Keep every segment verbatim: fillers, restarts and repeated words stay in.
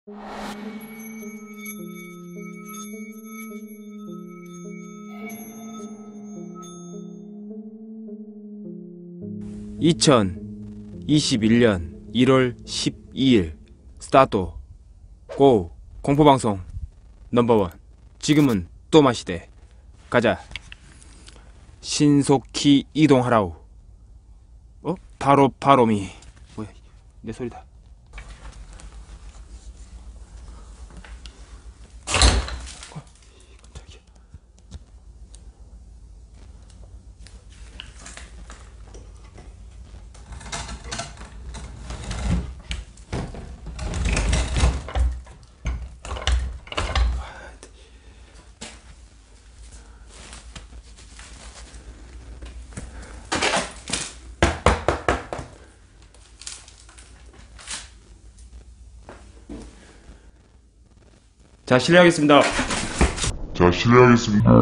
이천이십일년 일월 십이일 스타트. 고! 공포방송 넘버원. 지금은 또마 시대. 가자. 신속히 이동하라우. 어? 바로 바로미. 뭐야? 내 소리다. 어, 깜짝이야. 자, 실례하겠습니다. 자, 실례하겠습니다.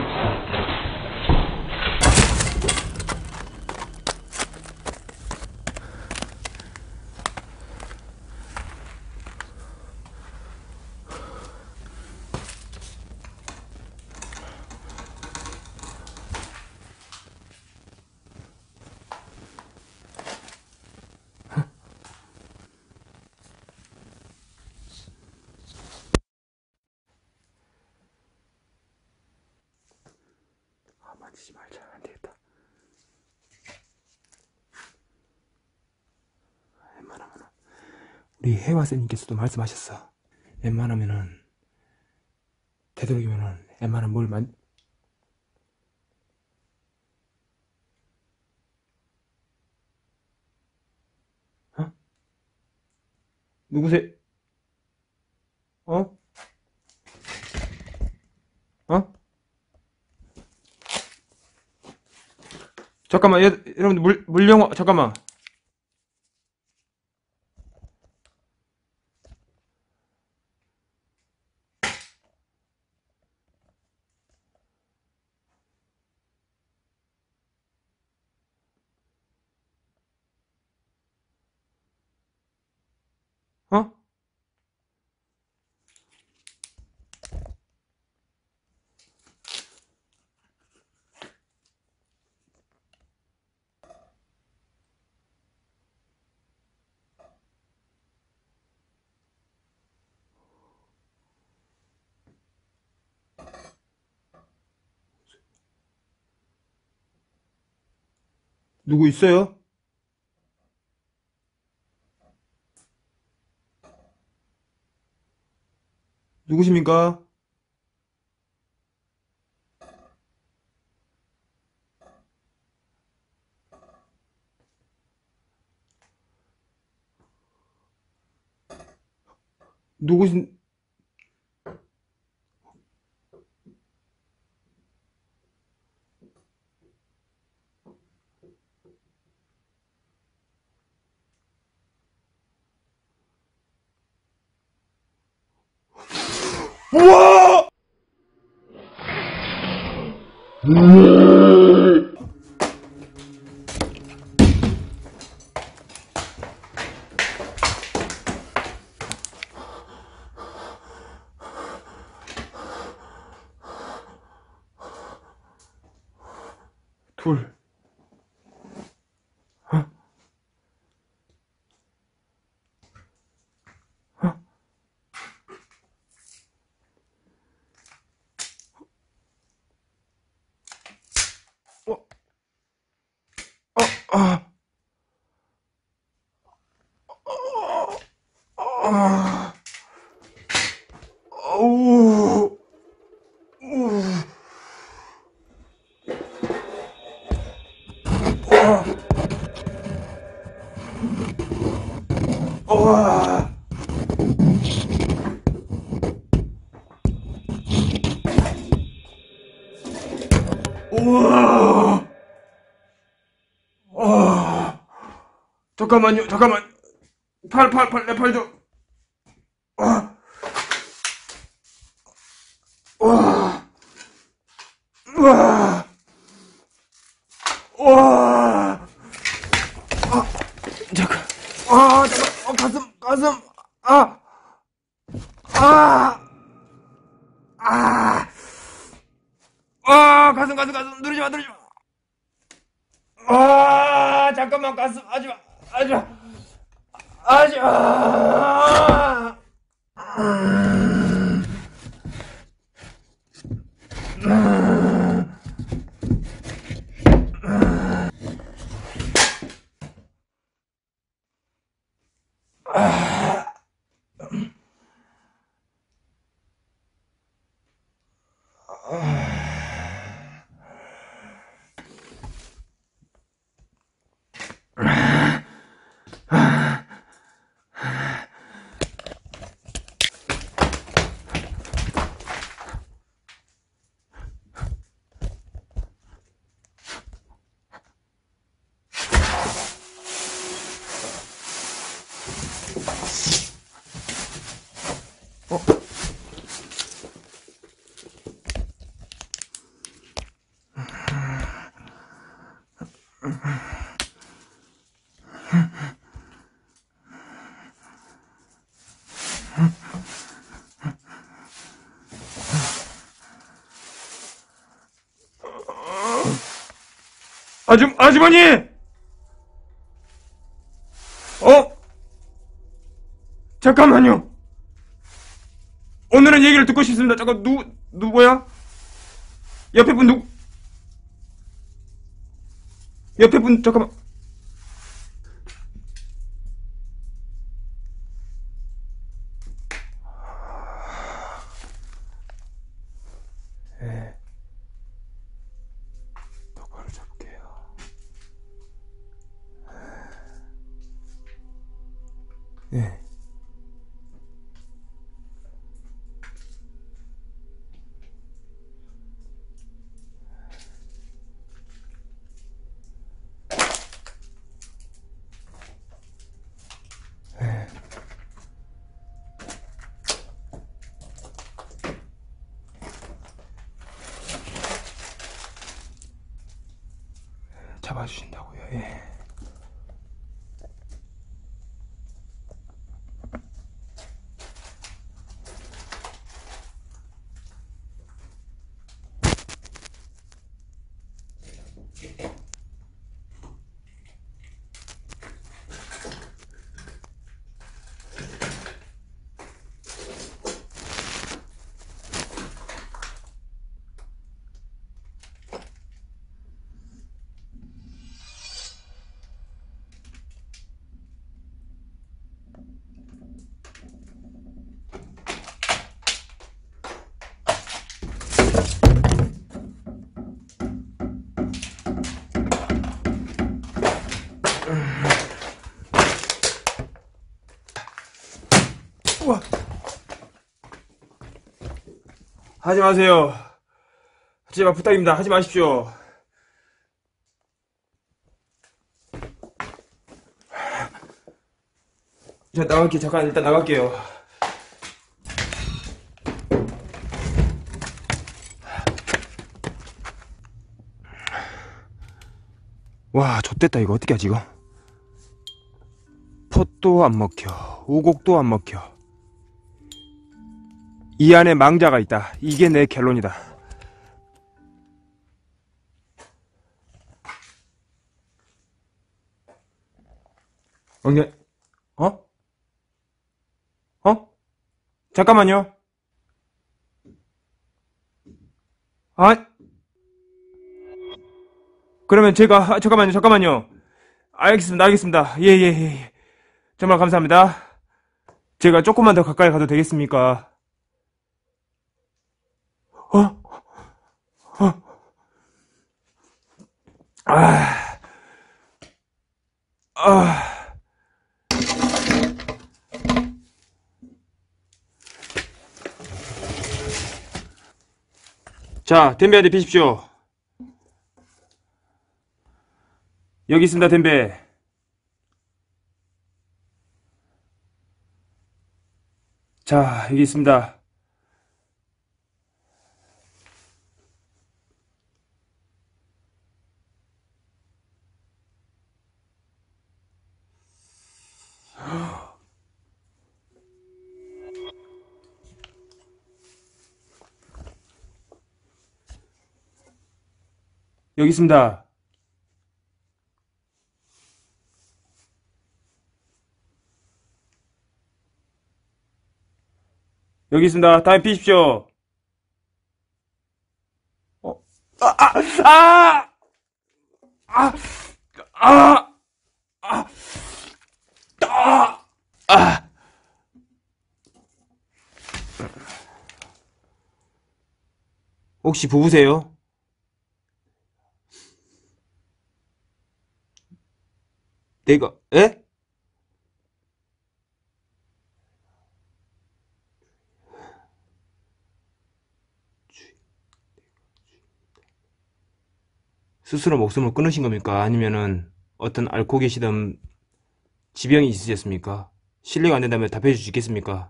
만지지 말자. 안 되겠다. 웬만하면은 우리 해화쌤님께서도 말씀하셨어. 웬만하면은 되도록이면은 웬만한 뭘 만... 어? 누구세요? 어? 어? 잠깐만, 여, 여러분들, 물, 물영화, 잠깐만. 어? 누구 있어요? 누구십니까? 누구신... 우와! 둘. 어? 어? 어? 어? 아. 아. 어우. 우. 와. 우와. 와. 잠깐만요. 잠깐만. 팔, 팔, 팔, 내 팔 좀. 와. 와. 와. 와. 아. 잠깐. 아, 잠깐. 어, 가슴, 가슴. 아. 아, 아, 아, 가슴, 가슴, 가슴, 누르지 마, 누르지 마. 아, 잠깐만, 가슴, 하지 마, 하지 마, 하지 마. 아줌, 아주머니! 어? 잠깐만요. 오늘은 얘기를 듣고 싶습니다. 잠깐, 누, 누구야? 옆에 분 누구? 옆에 분, 잠깐만. 예. 똑바로 잡을게요. 예. 잡아주신다고요, 예. 우와. 하지 마세요. 제발 부탁입니다. 하지 마십시오. 저 나갈게요. 잠깐 일단 나갈게요. 와, 좆됐다. 이거 어떻게 하지 이거? 폿도 안 먹혀. 우곡도 안 먹혀. 이 안에 망자가 있다. 이게 내 결론이다. 엉겨, 어? 어? 잠깐만요. 아, 그러면 제가, 아, 잠깐만요, 잠깐만요. 알겠습니다, 알겠습니다. 예, 예, 예. 예. 정말 감사합니다. 제가 조금만 더 가까이 가도 되겠습니까? 어? 어? 아, 아. 자, 덴베한테 비십시오. 여기 있습니다, 덴베. 자, 여기 있습니다. 여기 있습니다. 여기 있습니다. 다음에 피십시오. 어, 아, 아, 아! 아! 아! 아! 아! 아! 혹시 부부세요? 내가, 에? 스스로 목숨을 끊으신 겁니까? 아니면은 어떤 앓고 계시던 지병이 있으셨습니까? 실례가 안 된다면 답해 주시겠습니까?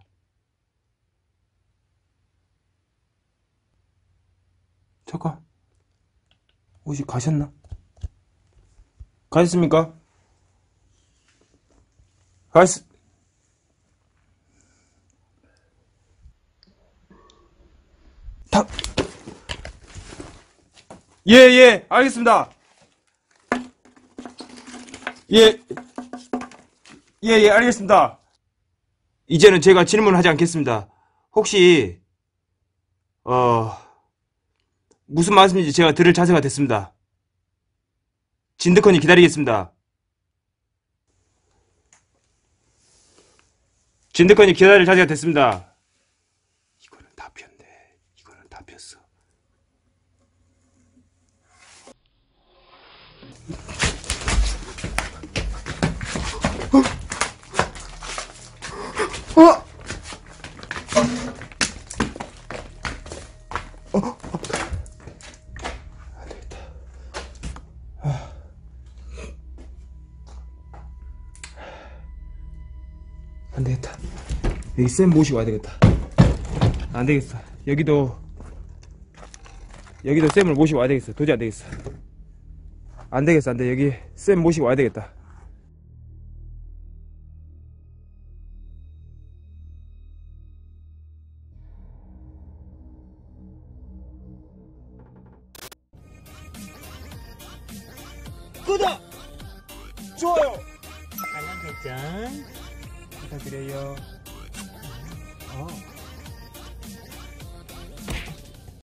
잠깐. 혹시 가셨나? 가셨습니까? 가셨, 다, 예, 예, 알겠습니다. 예, 예, 예, 알겠습니다. 이제는 제가 질문을 하지 않겠습니다. 혹시, 어, 무슨 말씀인지 제가 들을 자세가 됐습니다. 진득하니 기다리겠습니다. 진득하니 기다릴 자세가 됐습니다. 이거는 다 폈네. 이거는 다 폈어. 어? 어? 안 되겠다. 여기 쌤 모시고 와야 되겠다. 안 되겠어. 여기도, 여기도 쌤을 모시고 와야 되겠어. 도저히 안 되겠어. 안 되겠어, 안 돼. 여기 쌤 모시고 와야 되겠다. 구독! 좋아요! 알람 설정 부탁드려요. 어.